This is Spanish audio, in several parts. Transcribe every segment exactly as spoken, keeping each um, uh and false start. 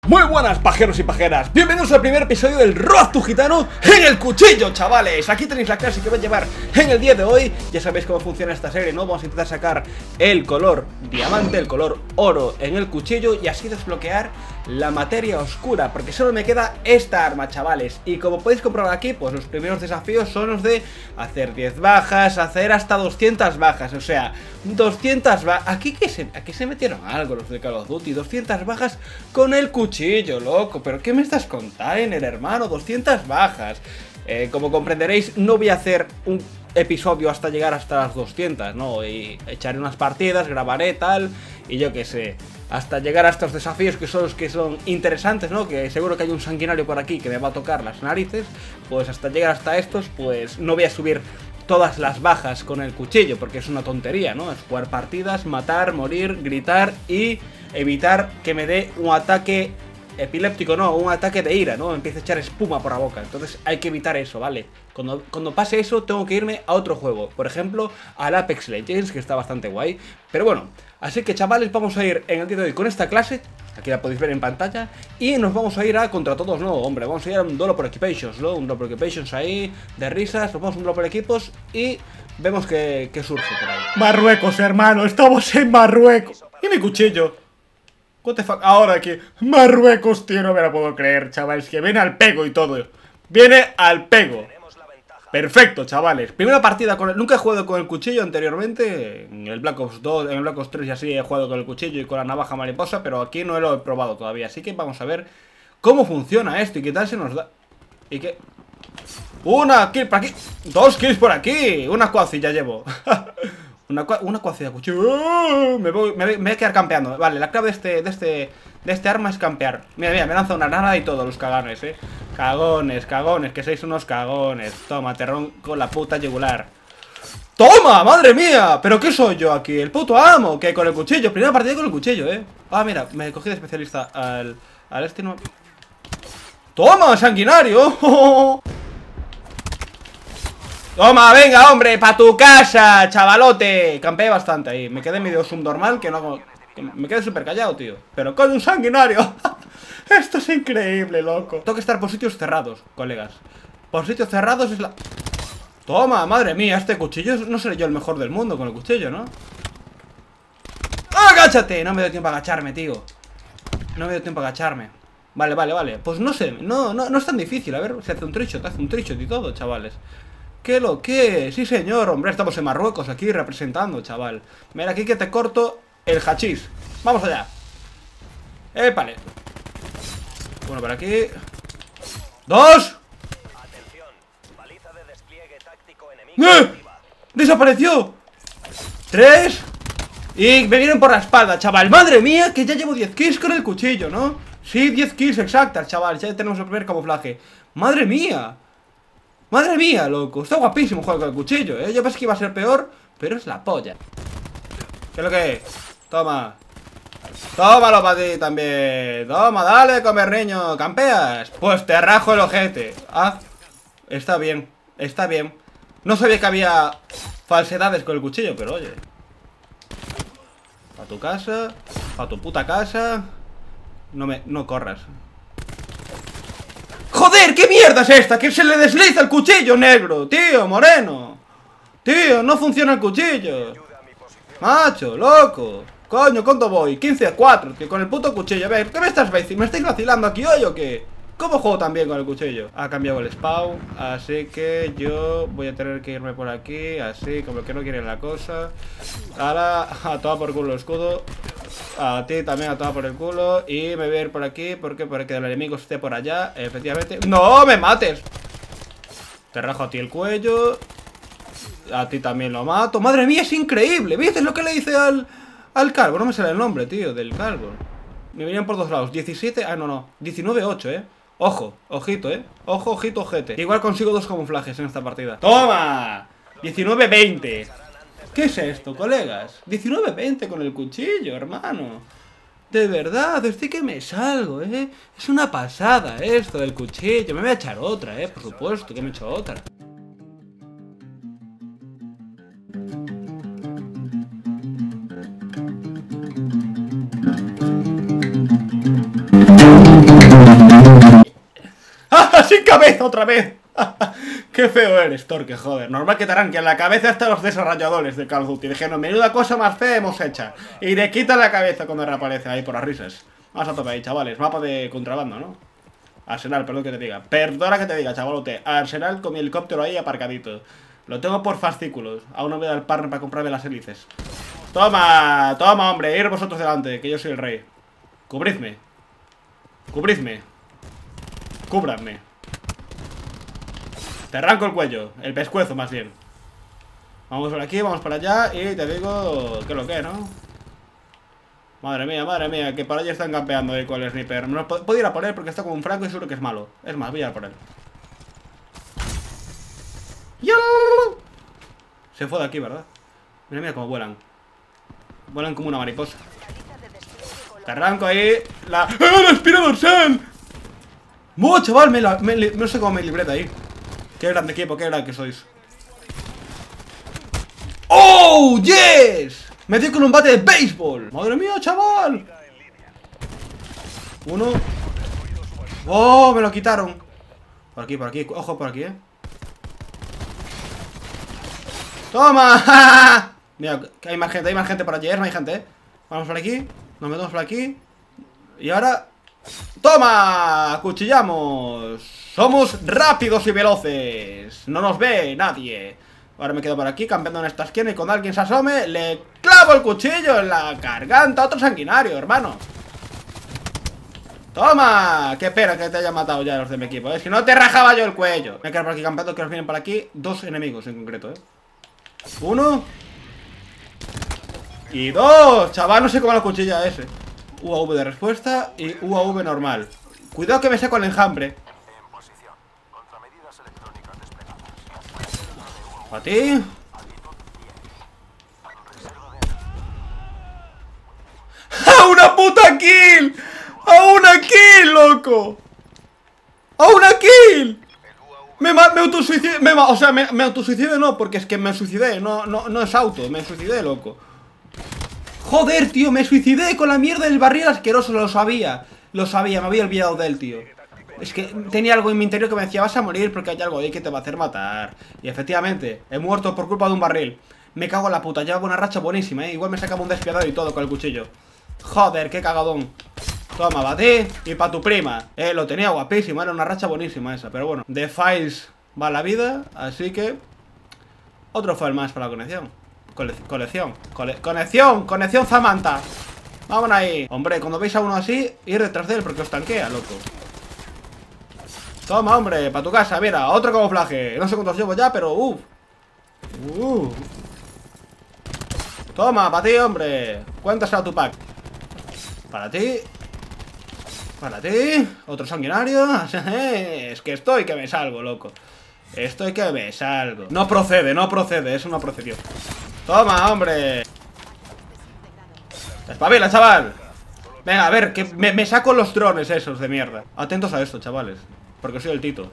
Muy buenas pajeros y pajeras, bienvenidos al primer episodio del Road to Gitano en el cuchillo, chavales. Aquí tenéis la clase que voy a llevar en el día de hoy. Ya sabéis cómo funciona esta serie, ¿no? Vamos a intentar sacar el color diamante, el color oro en el cuchillo y así desbloquear la materia oscura, porque solo me queda esta arma, chavales. Y como podéis comprobar aquí, pues los primeros desafíos son los de hacer diez bajas, hacer hasta doscientas bajas. O sea, doscientas bajas. Aquí que se, aquí se metieron algo los de Call of Duty. doscientas bajas con el cuchillo, loco. ¿Pero qué me estás contando, hermano? doscientas bajas. Eh, como comprenderéis, no voy a hacer un episodio hasta llegar hasta las doscientas, ¿no? Y echaré unas partidas, grabaré tal, y yo qué sé, hasta llegar a estos desafíos que son los que son interesantes, ¿no? Que seguro que hay un sanguinario por aquí que me va a tocar las narices. Pues hasta llegar hasta estos, pues no voy a subir todas las bajas con el cuchillo, porque es una tontería, ¿no? Es jugar partidas, matar, morir, gritar y evitar que me dé un ataque epiléptico, no, un ataque de ira, ¿no? Empieza a echar espuma por la boca. Entonces hay que evitar eso, ¿vale? Cuando, cuando pase eso tengo que irme a otro juego. Por ejemplo, al Apex Legends, que está bastante guay. Pero bueno, así que chavales, vamos a ir en el día de hoy con esta clase. Aquí la podéis ver en pantalla. Y nos vamos a ir a contra todos, no, hombre. Vamos a ir a un duelo por equipations, ¿no? Un duelo por equipations ahí, de risas. Nos vamos a un duelo por equipos y vemos que, que surge por ahí. Marruecos, hermano, estamos en Marruecos. Y mi cuchillo. What the fuck, ahora que Marruecos, tío, no me la puedo creer, chavales. Que viene al pego y todo. Viene al pego. Perfecto, chavales. Primera partida con el... Nunca he jugado con el cuchillo anteriormente. En el Black Ops dos, en el Black Ops tres y así he jugado con el cuchillo y con la navaja mariposa, pero aquí no lo he probado todavía. Así que vamos a ver cómo funciona esto y qué tal se nos da. Y qué... Una kill por aquí. Dos kills por aquí. Una cuaci ya llevo. Una, una cuacida cuchillo. ¡Oh! Me voy, me, voy, me voy a quedar campeando. Vale, la clave de este, de este de este arma es campear. Mira, mira, me lanza una nada y todo, los caganes, eh. Cagones, cagones, que sois unos cagones. Toma, te ronco la puta yugular. ¡Toma! ¡Madre mía! ¿Pero qué soy yo aquí? El puto amo, que con el cuchillo. Primera partida con el cuchillo, eh. Ah, mira, me cogí de especialista al, al este no... ¡Toma, sanguinario! Toma, venga, hombre, pa' tu casa, chavalote. Campeé bastante ahí, me quedé medio subnormal. Que no hago... que me quedé súper callado, tío. Pero con un sanguinario. Esto es increíble, loco. Tengo que estar por sitios cerrados, colegas. Por sitios cerrados es la... Toma, madre mía, este cuchillo. No seré yo el mejor del mundo con el cuchillo, ¿no? ¡Agáchate! No me dio tiempo a agacharme, tío. No me dio tiempo a agacharme. Vale, vale, vale. Pues no sé, no, no, no es tan difícil. A ver, se hace un tricho, te hace un tricho y todo, chavales. ¿Qué lo que? Sí, señor, hombre, estamos en Marruecos aquí representando, chaval. Mira, aquí que te corto el hachís. Vamos allá. Épale. Uno por aquí. ¡Dos! ¡Eh! ¡Desapareció! ¡Tres! Y me vienen por la espalda, chaval. ¡Madre mía! Que ya llevo diez kills con el cuchillo, ¿no? Sí, diez kills exactas, chaval. Ya tenemos el primer camuflaje. ¡Madre mía! Madre mía, loco, está guapísimo jugar con el cuchillo, ¿eh? Yo pensé que iba a ser peor, pero es la polla. ¿Qué es lo que es? Toma. Tómalo para ti también. Toma, dale, comer niño. ¿Campeas? Pues te rajo el ojete. Ah, está bien, está bien. No sabía que había falsedades con el cuchillo, pero oye. Para tu casa, para tu puta casa. No me, no corras. ¡Joder! ¿Qué mierda es esta? Que se le desliza el cuchillo, negro. Tío, moreno. Tío, no funciona el cuchillo. Macho, loco. Coño, ¿cuánto voy? quince a cuatro, tío, con el puto cuchillo. A ver, ¿qué me estás vacilando? ¿Me estáis vacilando aquí hoy o qué? ¿Cómo juego tan bien con el cuchillo? Ha cambiado el spawn, así que yo voy a tener que irme por aquí. Así, como que no quiere la cosa. Ahora, a tomar por culo el escudo. A ti también a tomar por el culo. Y me voy a ir por aquí, porque porque el enemigo esté por allá. Efectivamente. ¡No me mates! Te rajo a ti el cuello. A ti también lo mato. ¡Madre mía, es increíble! ¿Viste lo que le hice al, al calvo? No me sale el nombre, tío, del calvo. Me venían por dos lados. diecisiete, ah, no, no, diecinueve ocho, eh. Ojo, ojito, eh. Ojo, ojito, ojete. Igual consigo dos camuflajes en esta partida. ¡Toma! diecinueve veinte. ¿Qué es esto, colegas? diecinueve veinte con el cuchillo, hermano. De verdad, estoy que me salgo, eh. Es una pasada esto del cuchillo. Me voy a echar otra, eh. Por supuesto que me he hecho otra. ¡Ah, sin cabeza otra vez! ¡Qué feo eres, Torque, joder! Normal que te arranquen la cabeza hasta los desarrolladores de Call of Duty. Dijeron, menuda cosa más fea hemos hecha. Y le quitan la cabeza cuando reaparece ahí por las risas. Vamos a tope ahí, chavales. Mapa de contrabando, ¿no? Arsenal, perdón que te diga. Perdona que te diga, chavalote. Arsenal con mi helicóptero ahí aparcadito. Lo tengo por fascículos. Aún no voy al partner para comprarme las hélices. Toma, toma, hombre. Ir vosotros delante, que yo soy el rey. Cubridme. Cubridme. Cúbranme. Te arranco el cuello. El pescuezo, más bien. Vamos por aquí, vamos para allá. Y te digo que lo que, ¿no? Madre mía, madre mía, que por allí están campeando ahí con el sniper. No puedo ir a por él porque está como un franco y seguro que es malo. Es más, voy a ir a por él. Se fue de aquí, ¿verdad? Mira, mira cómo vuelan. Vuelan como una mariposa. Te arranco ahí la... ¡Ah, la espina dorsal! ¡Muah, chaval! Me la... me... No sé cómo me libré de ahí. Qué grande equipo, qué grande que sois. ¡Oh, yes! Me dio con un bate de béisbol. ¡Madre mía, chaval! Uno. ¡Oh, me lo quitaron! Por aquí, por aquí, ojo por aquí, eh. ¡Toma! Mira, que hay más gente, hay más gente por allí, ¿eh? No hay gente, eh. Vamos por aquí, nos metemos por aquí. Y ahora... ¡Toma! ¡Cuchillamos! ¡Somos rápidos y veloces! No nos ve nadie. Ahora me quedo por aquí campeando en esta esquina y cuando alguien se asome le clavo el cuchillo en la garganta. Otro sanguinario, hermano. ¡Toma! Qué pena que te haya matado ya los de mi equipo, ¿eh? Si no te rajaba yo el cuello. Me quedo por aquí campeando, que nos vienen por aquí dos enemigos en concreto, ¿eh? Uno. Y dos. Chaval, no sé cómo la cuchilla ese. U A V de respuesta y U A V normal. Cuidado que me saco el enjambre. A ti. ¡A una puta kill! ¡A una kill, loco! ¡A una kill! Me, me autosuicidé, me, o sea, me, me autosuicidé no, porque es que me suicidé, no, no, no es auto, me suicidé, loco. Joder, tío, me suicidé con la mierda del barril asqueroso, lo sabía. Lo sabía, me había olvidado de él, tío. Es que tenía algo en mi interior que me decía, vas a morir porque hay algo ahí que te va a hacer matar. Y efectivamente, he muerto por culpa de un barril. Me cago en la puta, llevaba una racha buenísima, eh. Igual me sacaba un despiadado y todo con el cuchillo. Joder, qué cagadón. Toma, batí. Y pa' tu prima. Eh, lo tenía guapísimo, era una racha buenísima esa. Pero bueno, de files va la vida. Así que otro file más para la conexión. Cole colección, Cole conexión, conexión Samantha. Vámonos ahí. Hombre, cuando veis a uno así, ir detrás de él porque os tanquea, loco. Toma, hombre, para tu casa, mira, otro camuflaje. No sé cuántos llevo ya, pero uff. Uh. Toma, para ti, hombre. ¿Cuántas será tu pack? Para ti. Para ti. Otro sanguinario. Es que estoy que me salgo, loco. Estoy que me salgo. No procede, no procede, eso no procedió. Toma, hombre. Espabila, chaval. Venga, a ver, que me, me saco los drones esos de mierda. Atentos a esto, chavales, porque soy el Tito.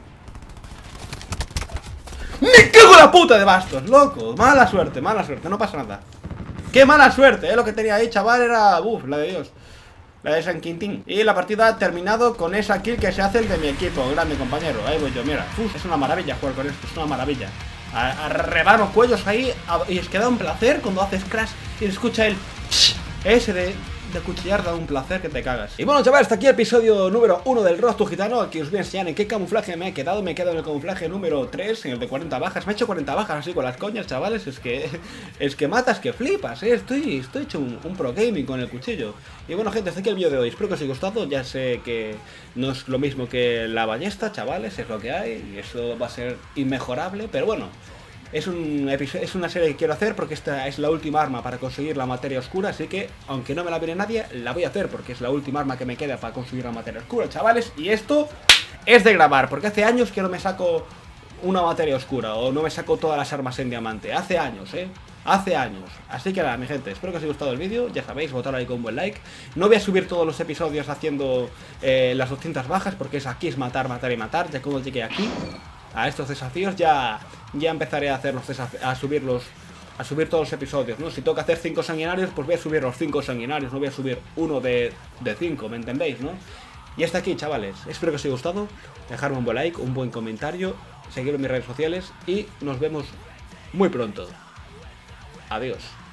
¡Me cago en la puta de bastos, loco! Mala suerte, mala suerte, no pasa nada. ¡Qué mala suerte! ¿eh? Lo que tenía ahí, chaval, era... Uf, la de Dios. La de San Quintín. Y la partida ha terminado con esa kill que se hace el de mi equipo. Grande, compañero. Ahí voy yo, mira. Uf, es una maravilla jugar con esto, es una maravilla. A, a rebar los cuellos ahí a, y es que da un placer cuando haces crash y escucha el... Ese de... de cuchillar da un placer que te cagas. Y bueno, chavales, hasta aquí el episodio número uno del Road to Gitano. Aquí os voy a enseñar en qué camuflaje me he quedado. Me he quedado en el camuflaje número tres, en el de cuarenta bajas. Me he hecho cuarenta bajas así con las coñas, chavales. Es que es que matas que flipas, ¿eh? Estoy, estoy hecho un, un pro gaming con el cuchillo. Y bueno, gente, hasta aquí el vídeo de hoy. Espero que os haya gustado. Ya sé que no es lo mismo que la ballesta, chavales. Es lo que hay y eso va a ser inmejorable. Pero bueno, Es, un es una serie que quiero hacer porque esta es la última arma para conseguir la materia oscura. Así que, aunque no me la viene nadie, la voy a hacer porque es la última arma que me queda para conseguir la materia oscura, chavales. Y esto es de grabar, porque hace años que no me saco una materia oscura o no me saco todas las armas en diamante. Hace años, eh Hace años. Así que nada, mi gente, espero que os haya gustado el vídeo. Ya sabéis, votar ahí con un buen like. No voy a subir todos los episodios haciendo eh, las doscientas bajas, porque es aquí es matar, matar y matar. Ya cuando llegue aquí a estos desafíos ya, ya empezaré a hacer los a subirlos, a subir todos los episodios, ¿no? Si toca hacer cinco sanguinarios, pues voy a subir los cinco sanguinarios, no voy a subir uno de cinco, ¿me entendéis, no? Y hasta aquí, chavales. Espero que os haya gustado. Dejarme un buen like, un buen comentario, seguirme en mis redes sociales y nos vemos muy pronto. Adiós.